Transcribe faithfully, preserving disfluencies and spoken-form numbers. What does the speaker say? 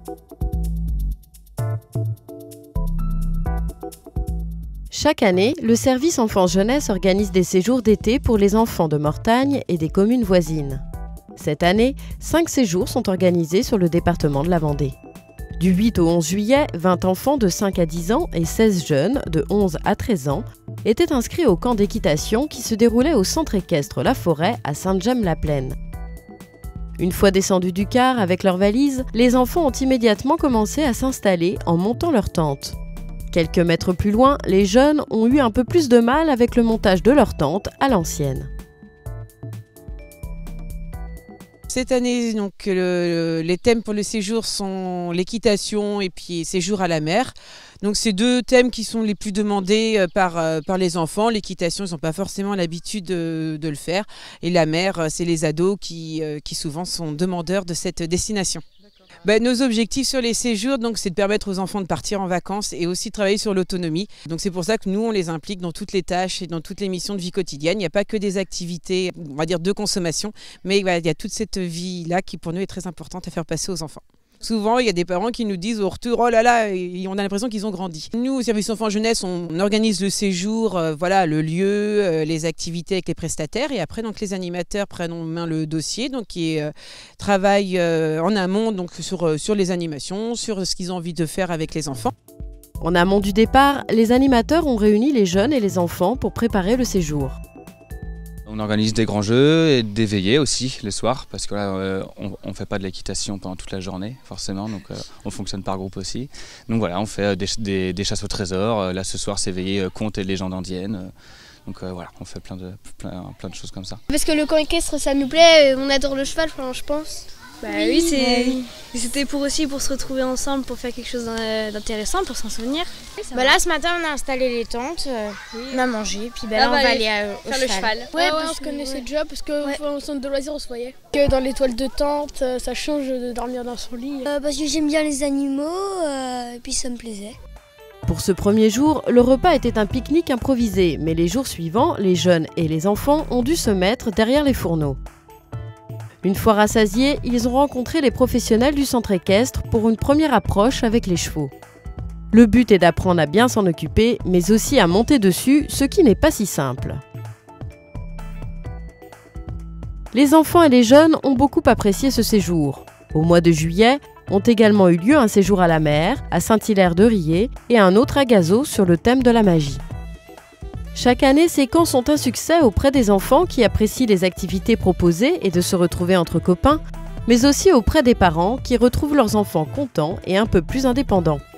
Chaque année, le service enfance-jeunesse organise des séjours d'été pour les enfants de Mortagne et des communes voisines. Cette année, cinq séjours sont organisés sur le département de la Vendée. Du huit au onze juillet, vingt enfants de cinq à dix ans et seize jeunes de onze à treize ans étaient inscrits au camp d'équitation qui se déroulait au centre équestre La Forêt à Sainte-Gemme-la-Plaine. Une fois descendus du car avec leurs valises, les enfants ont immédiatement commencé à s'installer en montant leur tente. Quelques mètres plus loin, les jeunes ont eu un peu plus de mal avec le montage de leur tente à l'ancienne. Cette année, donc, le, les thèmes pour le séjour sont l'équitation et puis séjour à la mer. Donc c'est deux thèmes qui sont les plus demandés par, par les enfants. L'équitation, ils n'ont pas forcément l'habitude de, de le faire. Et la mer, c'est les ados qui, qui souvent sont demandeurs de cette destination. Ben, nos objectifs sur les séjours, donc, c'est de permettre aux enfants de partir en vacances et aussi de travailler sur l'autonomie. Donc c'est pour ça que nous, on les implique dans toutes les tâches et dans toutes les missions de vie quotidienne. Il n'y a pas que des activités, on va dire, de consommation, mais ben, il y a toute cette vie-là qui, pour nous, est très importante à faire passer aux enfants. Souvent, il y a des parents qui nous disent au retour, oh là là, et on a l'impression qu'ils ont grandi. Nous, au service enfants jeunesse, on organise le séjour, euh, voilà, le lieu, euh, les activités avec les prestataires, et après, donc, les animateurs prennent en main le dossier, donc qui euh, travaillent euh, en amont, donc sur, euh, sur les animations, sur ce qu'ils ont envie de faire avec les enfants. En amont du départ, les animateurs ont réuni les jeunes et les enfants pour préparer le séjour. On organise des grands jeux et des veillées aussi le soir parce que là euh, on ne fait pas de l'équitation pendant toute la journée forcément, donc euh, on fonctionne par groupe aussi. Donc voilà, on fait des, des, des chasses au trésor. Là ce soir c'est veillée euh, contes et légendes indiennes. Donc euh, voilà, on fait plein de, plein, plein de choses comme ça. Parce que le camp équestre ça nous plaît, on adore le cheval je pense. Bah oui, oui c'était pour aussi pour se retrouver ensemble, pour faire quelque chose d'intéressant, pour s'en souvenir. Bah là ce matin on a installé les tentes, euh, oui. On a mangé, puis bah, là, là on va aller, aller au faire cheval. le cheval. Ouais, ouais, parce on se connaissait ouais. déjà parce qu'au ouais. centre de loisirs on se voyait. Que dans les toiles de tente, ça change de dormir dans son lit. Euh, parce que j'aime bien les animaux, euh, et puis ça me plaisait. Pour ce premier jour, le repas était un pique-nique improvisé, mais les jours suivants, les jeunes et les enfants ont dû se mettre derrière les fourneaux. Une fois rassasiés, ils ont rencontré les professionnels du centre équestre pour une première approche avec les chevaux. Le but est d'apprendre à bien s'en occuper, mais aussi à monter dessus, ce qui n'est pas si simple. Les enfants et les jeunes ont beaucoup apprécié ce séjour. Au mois de juillet, ont également eu lieu un séjour à la mer, à Saint-Hilaire-de-Riez, et un autre à Gazeau sur le thème de la magie. Chaque année, ces camps sont un succès auprès des enfants qui apprécient les activités proposées et de se retrouver entre copains, mais aussi auprès des parents qui retrouvent leurs enfants contents et un peu plus indépendants.